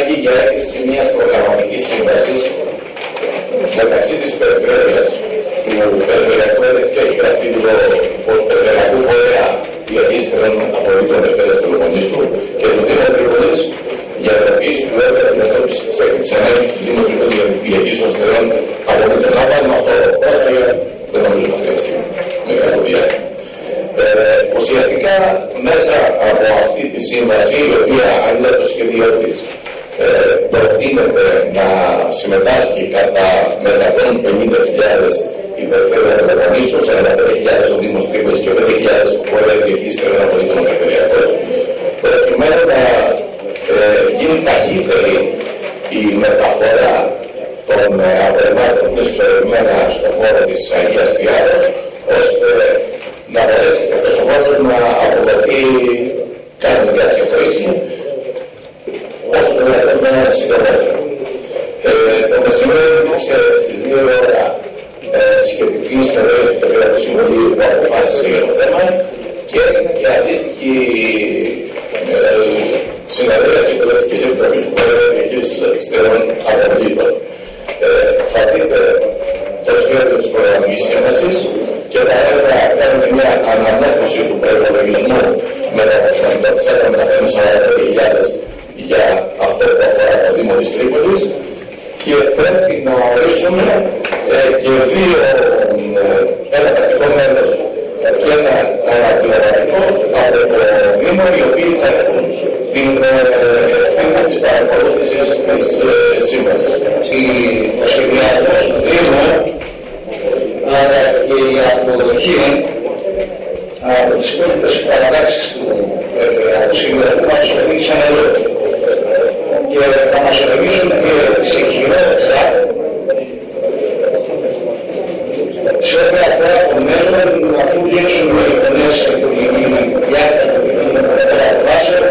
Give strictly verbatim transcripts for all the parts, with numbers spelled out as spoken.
ανάγκη για έγκριση μιας προγραμματικής σύμβασης μεταξύ της περιφέρειας του Περιφερειακού Ελεκτικού έχει γραφτεί το Περιφερειακού Φορέα Διαχείρισης Απολύτων Ελευθερίας Τηλεφωνήσου και του Δήμου Τρίπολης για υλοποίηση του έργου αντιμετώπισης της έκρηξης ανάγκης του Δήμου Τρίπολης για τη διαχείριση των στερεών απολύτων. Να βάλουμε αυτό πρώτα, γιατί δεν νομίζω να χρειαστεί μεγάλο διάστημα. Ε, ουσιαστικά μέσα από αυτή τη σύμβαση, η οποία αν είναι το σχέδιο της ε, προτείνεται να συμμετάσχει κατά με εκατόν πενήντα χιλιάδες η Περιφέρεια Τηλεφωνήσου, σαράντα πέντε χιλιάδες ο Δήμος Τρίπολης και πέντε χιλιάδες ο Φορέας Διαχείρισης των Απολύτων Περιφερειακός, προκειμένου να ε, γίνει ταχύτερη η μεταφορά των απορριμμάτων που είναι συσσωρευμένα στον χώρο της Αγίας Τριάδος, ώστε να μπορέσει και αυτός ο χώρος να αποδοθεί κανονικά σε χρήση όσο το δυνατόν συντομότερα. Ε, το μεσημέρι υπήρξε στις δύο ώρα ε, σχετική συνεδρίαση του Περιφερειακού Συμβουλίου που αποφάσισε για το θέμα και έγινε και αντίστοιχη ε, συνεδρίαση του Εκτελεστικής Επιτροπής του Φορέα Διαχείρισης Στερεών Απολύτων. Ε, θα δείτε το σχέδιο της προγραμματικής σύμβασης και θα έλεγα κάνουμε μια αναμόρφωση του προϋπολογισμού με τα προσωπικά της έδρα μεταφέρουν σαράντα πέντε χιλιάδες για αυτό που αφορά το Δήμο της Τρίπολης και πρέπει να ορίσουμε ε, και δύο, ε, ένα πρακτικό μέλος και ένα αναπληρωματικό από το Δήμο, οι οποίοι θα έχουν την ευθύνη της παρακολούθησης της ε, σύμβασης. Ο σχεδιασμός του Δήμου αλλά και η αποδοχή από τις υπόλοιπες παραδάξεις του Περιφερειακού Συμβουλίου μας οδήγησαν εδώ και θα μας οδηγήσουν και σε χειρότερα σε ό,τι αφορά το μέλλον αφού λήξουμε οι γονές και την διάρκεια του βάσεων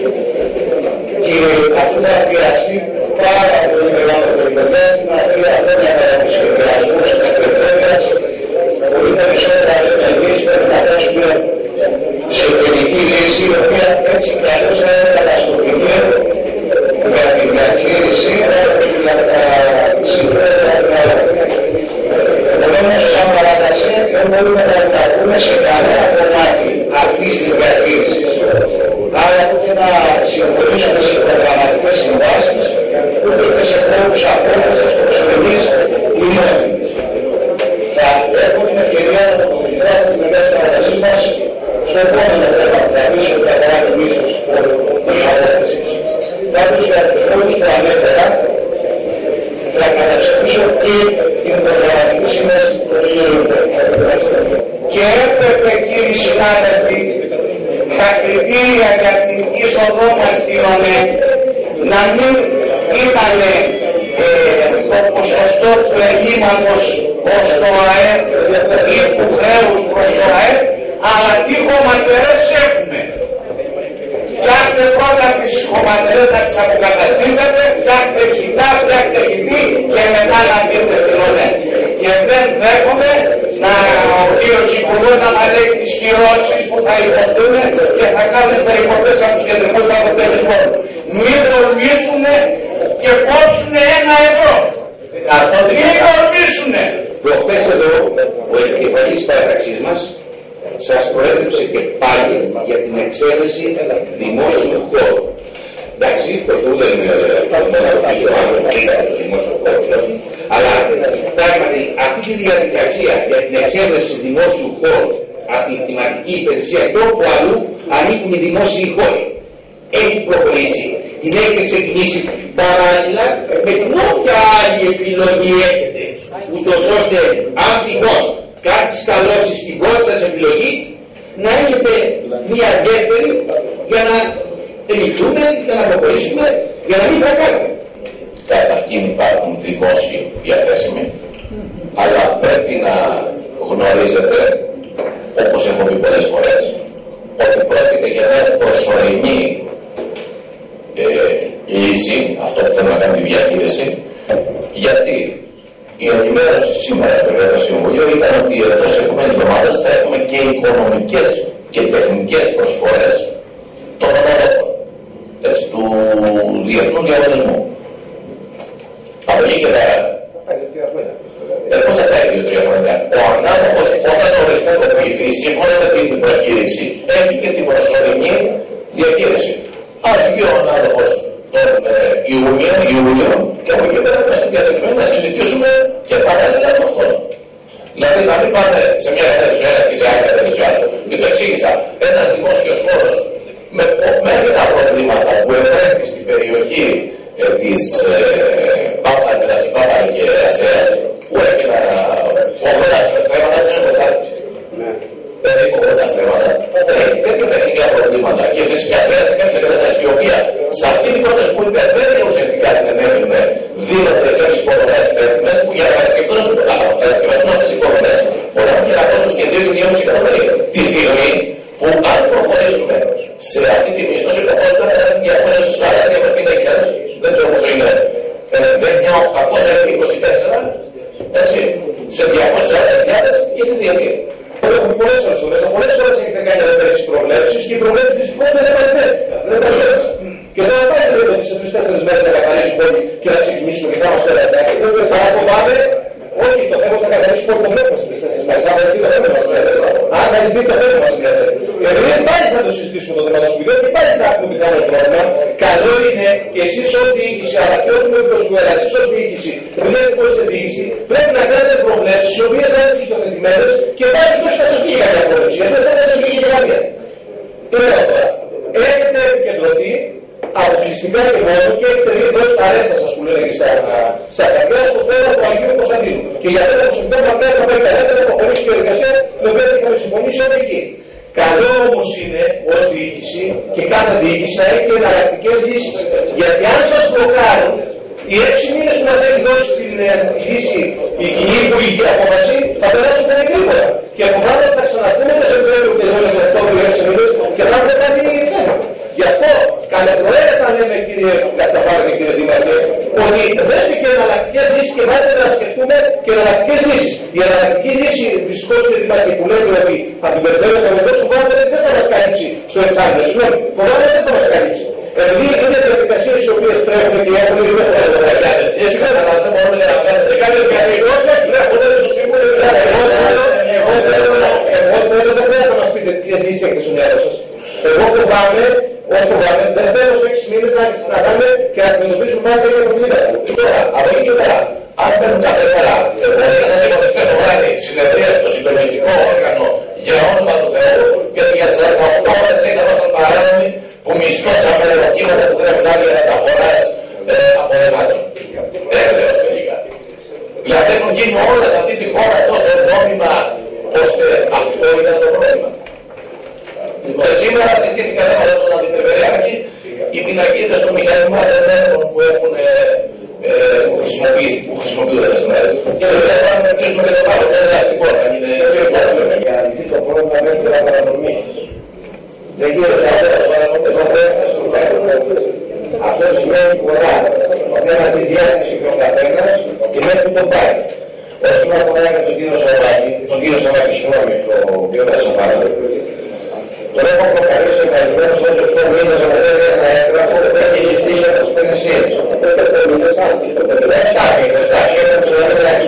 και αυτό θα επηρεαστεί πάρα πολύ μεγάλο περιπτώστημα τρία χρόνια κατά τους σχεδιασμούς της περιφέρειας. Πολύ περισσότερα λέμε εμείς πρέπει να θέσουμε σε τελική λύση η οποία έτσι κι αλλιώς θα είναι καταστροφική για την διαχείριση για τα συμφέροντα. Επομένως, σαν παράταση δεν μπορούμε να ενταχθούμε σε κανένα κομμάτι αυτής της διαχείρισης. Άρα ούτε να συμφωνήσουμε σε προγραμματικές συμβάσεις, ούτε και σε χώρους απόλυτες προσωρινής ή μόνιμης. Θα έχω την ευκαιρία να τοποθετηθώ από την μελέτη της παρατασής μας στο επόμενο θέμα που θα πείσω ότι αφορά το μίσος της απόθεσης. Πάντως για τους λόγους που ανέφερα, θα καταψηφίσω και την προγραμματική σύμβαση του Πρωθυπουργείου. Και έπρεπε, κύριοι συνάδελφοι, τα κριτήρια για την είσοδό μας στην ΟΝΕ να μην ήταν ε, το ποσοστό του ελλείμματος προς το ΑΕΠ ή του χρέους προς το ΑΕΠ, αλλά τι χωματερές έχουμε. Φτιάχτε πρώτα τις χωματερές να τις αποκαταστήσετε, φτιάχτε χιτά, φτιάχτε χιτή και μετά να πείτε στην ΟΝΕ. Και δεν δέχομαι να ο κύριος Υπουργός να μας λέει τις κυρώσεις που θα υποστούν και θα κάνουν περικοπές από τους κεντρικούς αποτελεσμούς. Μην τολμήσουνε και κόψουνε ένα ευρώ. Μην τολμήσουνε. Προχτές εδώ ο επικεφαλής παραταξής μας σας προέτρεψε και πάλι για την εξαίρεση δημόσιου χώρου. Εντάξει, το που δεν είναι ρωτήσω αν είναι το δημόσιο χώρο, αλλά πράγματι αυτή τη διαδικασία για την εξαίρεση δημόσιου χώρου από την κτηματική υπηρεσία και όπου αλλού ανήκουν οι δημόσιοι χώροι. Έχει προχωρήσει, την έχετε ξεκινήσει παράλληλα με την όποια άλλη επιλογή έχετε, ούτως ώστε αν τυχόν κάτι σκαλώσει στην πρώτη σας επιλογή να έχετε μία δεύτερη για να τελειχθούμε, για να προχωρήσουμε, για να μην θα κάνουμε. Καταρχήν υπάρχουν δημόσιοι διαθέσιμοι, αλλά πρέπει να γνωρίζετε, όπως έχω πει πολλές φορές, ότι πρόκειται για μια προσωρινή ε, λύση, αυτό που θέλω να κάνει τη διαχείριση, γιατί η ενημέρωση σήμερα του Περιφερειακού Συμβουλίου ήταν ότι εντός της επόμενης εβδομάδας θα έχουμε και οικονομικές και τεχνικές προσφορές των ονορόπων του διεθνούς διαγωνισμού. Από εκεί και πέρα. Ε, πώς θα πάει δύο-τρία χρόνια. Ο ανάδοχος όταν οριστικοποιηθεί σύμφωνα με την προκήρυξη έχει και την προσωρινή διακήρυξη. Ας βγει ο ανάδοχος τον ε, Ιούνιο, Ιούλιο και από εκεί πέρα είμαστε διατεθειμένοι να συζητήσουμε και παράλληλα με αυτόν. Δηλαδή να μην πάνε σε μια κατεύθυνση ένα και σε άλλη κατεύθυνση άλλο. Και το εξήγησα. Ένας δημόσιος χώρος με, με αρκετά προβλήματα που ευρέθη στην περιοχή ε, της Πάπα ε, και Ασέας, που έγιναν ογδόντα στρέμματα, δεν είναι προστάτης. Δεν έχει ογδόντα στρέμματα. Δεν έχει τέτοια τεχνικά προβλήματα. Και φυσικά πέρα κάποιες εγκαταστάσεις η οποία σε αυτή την πρόταση που υπερφέρει ουσιαστικά την ενέργεια δίνονται κάποιες υποδομές έτοιμες που για να κατασκευτούν αυτές οι υποδομές μπορεί να έχουν και να κόστος και δύο με δύο εκατομμύρια. Τη στιγμή που αν προχωρήσουμε σε αυτή τη μίσθωση το κόστος θα φτάσει διακόσιες πενήντα χιλιάδες, δεν ξέρω πόσο είναι, εννιά οκτακόσια είκοσι τέσσερα, έτσι, σε διακόσιες σαράντα χιλιάδες για τη διετία. Έχουμε πολλές ώρες, πολλές ώρες έχετε κάνει ελεύθερες προβλέψεις και οι προβλέψεις δυστυχώς δεν επαληθεύτηκαν. Δεν επαληθεύτηκαν. Και τώρα πάει να λέτε σε τρεις-τέσσερις μέρες να καθαρίσουν πόλη και να ξεκινήσουν και να είμαστε όλα εντάξει. Θα φοβάμαι, όχι το θέμα θα καθαρίσουν πόλη το βλέπουμε σε τρεις-τέσσερις μέρες. Αν δεν το θέμα μας λέτε. Αν δεν το θέμα μας λέτε. Επειδή πάλι θα το συζητήσουμε το θέμα του σπουδαίου και πάλι θα έχουμε πιθανό πρόβλημα. Καλό είναι και εσείς ως διοίκηση, αλλά και ως μέλος του ΕΡΑ, εσείς ως διοίκηση, που λέτε πώς είστε διοίκηση, πρέπει να κάνετε προβλέψεις οι οποίες να είναι στοιχειοθετημένες και πάλι τόσο θα σας βγει κάποια πρόβλεψη. Γιατί δεν θα σας βγει και κάποια. Τι λέω τώρα. Έχετε επικεντρωθεί αποκλειστικά και μόνο και έχετε δει προς τα αρέστα σας που λένε και στα καρδιά στο θέμα του Αγίου Κωνσταντίνου. Και για αυτό το προσωπικό μαρτέρα θα πρέπει καλύτερα να προχωρήσει η διαδικασία με οποία είχαμε συμφωνήσει όλοι εκεί. Καλό όμως είναι ως διοίκηση και κάθε διοίκηση να έχει εναλλακτικές λύσεις. Γιατί αν σας μπλοκάρουν, οι έξι μήνες που μας έχει δώσει την λύση η κοινή υπουργική απόφαση θα περάσουν πολύ γρήγορα. Και φοβάμαι ότι θα ξαναδούμε το Σεπτέμβριο που τελειώνει με Οκτώβριο έξι μήνες και θα έχουμε κάτι θέμα. Γι' αυτό καλεπροαίρετα λέμε κύριε Κατσαφάρη και κύριε Δήμαρχε ότι δέστε και εναλλακτικές λύσεις και βάζετε να σκεφτούμε και εναλλακτικές λύσεις. Η εναλλακτική λύση δυστυχώς και Δήμαρχε που λέτε ότι θα την περιφέρετε με τόσο φοβάμαι δεν θα μας καλύψει στο εξάμηνο. Συγγνώμη, φοβάμαι δεν θα μας καλύψει. Επειδή είναι διαδικασίες οι οποίες τρέχουν και έχουν λίγο χρόνο. Εσύ δεν μπορούμε να κάνετε κάποιες διαδικασίες που έχουν στο Συμβούλιο. Εγώ θέλω δεν θέλω να μας πείτε ποιες λύσεις έχετε στο μυαλό σας. Εγώ φοβάμαι, όχι φοβάμαι, δεν θέλω σε έξι μήνες να κάνουμε και να αντιμετωπίσουμε πάρα τέτοια προβλήματα. Τώρα, από εκεί και πέρα, αν παίρνουν κάθε μέρα, εγώ δεν σας είπα χθες το βράδυ, συνεδρία στο συντονιστικό όργανο για όνομα του Θεού, γιατί για τις δεκαοκτώ ώρες λέει θα μας παράνομοι που μισθώσαμε οχήματα που πρέπει να είναι μεταφοράς απορριμμάτων. Έκτεος τελικά. Δηλαδή έχουν γίνει όλα σε αυτή τη χώρα τόσο νόμιμα, ώστε αυτό ήταν το πρόβλημα. Και σήμερα ζητήθηκα θέματα των αντιπεριφερειάρχη, οι πινακίδες των μηχανημάτων που έχουν ε, ε, που, που χρησιμοποιούνται στην ΑΕΤ. Και σε βέβαια να κλείσουμε και το άλλο, δεν είναι αστικό να είναι αστικό. Για να λυθεί το πρόβλημα μέχρι να παρανομήσεις. Δεν γίνεται αυτό να παρανομήσεις στο θέμα. Αυτό σημαίνει πολλά. Το θέμα τη διάθεση και ο καθένας και μέχρι το πάει. Όσον αφορά για τον κύριο Σαββάκη, τον κύριο Σαββάκη, συγγνώμη, τον κύριο Κατσαφάρη, τον έχω προκαλέσει επαγγελμένος εδώ και οκτώ μήνες από τέτοια ένα έγγραφο που έχει ζητήσει από τις υπηρεσίες. Δεν φτάνει, δεν φτάνει, έχουμε το να μετάξει.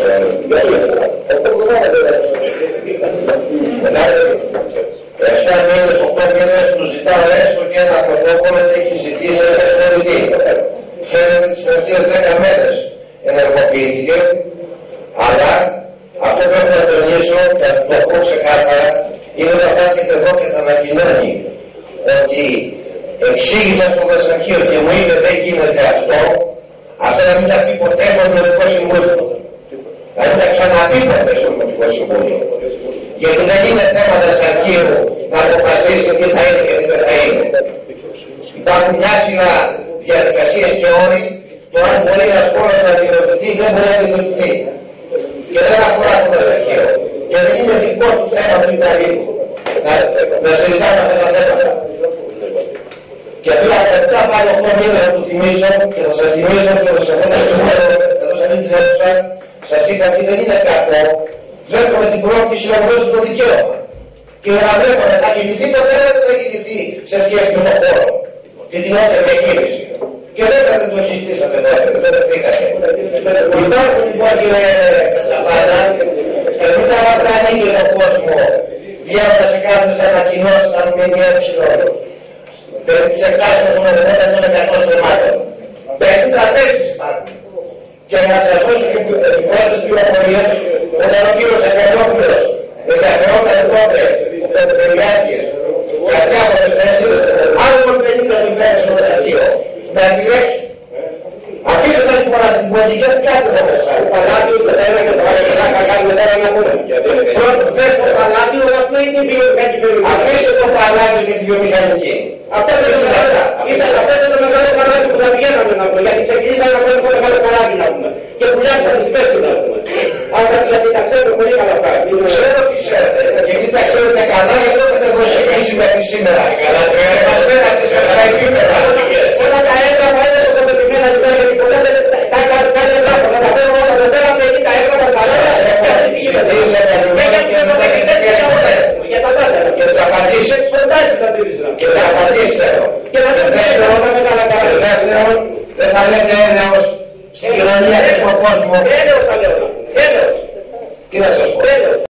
Εντάξει, εφτά μήνες, οκτώ μήνες του ζητάω έστω και ένα πρωτόκολλο και έχει ζητήσει να εξυπηρετεί. Φαίνεται τις τελευταίες δέκα μέρες ενεργοποιήθηκε, αλλά αυτό που έχω να τονίσω και το πω ξεκάθαρα είναι ότι θα έρχεται εδώ και θα ανακοινώνει ότι εξήγησα στο Δασσακείο και μου είπε δεν γίνεται αυτό, αυτό να μην τα πει ποτέ στο Δημοτικό Συμβούλιο. Να μην τα ξαναπεί ποτέ στο Δημοτικό Συμβούλιο. Γιατί δεν είναι θέμα Δασσακείου να αποφασίσει τι θα είναι και τι δεν θα είναι. Υπάρχουν μια σειρά διαδικασίες και όροι, το αν μπορεί ένας χώρος να αντιδοτηθεί δεν μπορεί να αντιδοτηθεί. Και δεν αφορά το Δασσακείο. Και δεν είναι δικό του θέμα του Ιταλίου. Να, να συζητάμε αυτά τα θέματα. Και απλά αυτά πάλι οκτώ μήνες θα του θυμίσω και θα σας θυμίσω στο Δασσακείο εδώ σε αυτή την αίθουσα σας είχα πει δεν είναι κακό. Βλέπουμε την πρόκληση να γνωρίζει το δικαίωμα. Και να βλέπουμε θα κινηθεί το θέμα δεν θα κινηθεί σε σχέση με τον χώρο και την όποια διακίνηση. Και δεν θα το συζητήσατε εδώ, δεν δεχτήκατε. Υπάρχουν λοιπόν κύριε Κατσαφάνα, ενώ τα απλά ανοίγει τον κόσμο βγαίνοντας σε κάποιες ανακοινώσεις στα ΜΜΕ περί τις εκτάσεις των εβδομήντα των εκατό θεμάτων. πενήντα θέσεις υπάρχουν. Και να σας δώσω και επιπρόσθετες πληροφορίες όταν ο κύριος Αγγελόπουλος ενδιαφερόταν τότε που περιφερειάρχες για διάφορες θέσεις, άλλων πενήντα περιπέρες στο δελτίο να επιλέξουν. Αφήστε τα λοιπόν από την πολιτική του κάτι εδώ μέσα. Το παλάτιο το ένα και το άλλο να κάνουμε τώρα ένα μόνο. Πρώτο, δεύτερο, Το παλάτιο αυτό είναι η βιομηχανική περιοχή. αφήστε το παλάτιο για τη βιομηχανική. Αυτό δεν είναι αυτά. Ήταν αυτό ήταν το μεγάλο παλάτι που θα πηγαίναμε να πούμε. Γιατί ξεκινήσαμε να πούμε το μεγάλο παλάτι να πούμε. Και πουλιάξαμε τις πέστες να πούμε. Αλλά γιατί τα ξέρουμε πολύ καλά αυτά. Ξέρω τι ξέρετε, γιατί τα ξέρετε καλά, γι' αυτό έχετε δώσει εμείς μέχρι σήμερα. Καλά, μας πέρατε σε αυτά επίπεδα. Όλα τα έγγραφα είναι στο κοντεπιμένα λοιπόν, γιατί ποτέ δεν τα έκανε κάτι έγγραφα. Θα τα παίρνω όλα τα πέρα, εκεί τα έγγραφα τα άλλα. Για τα πάντα. Και τις απαντήσεις. Και τις απαντήσεις θέλω. Και να δεν θέλω, όταν δεν καλά καλά. Δεύτερον, δεν θα λέτε έλεος στην κοινωνία και στον κόσμο. Έλεος θα λέω. Έλεος. Τι να σας πω. Έλεος.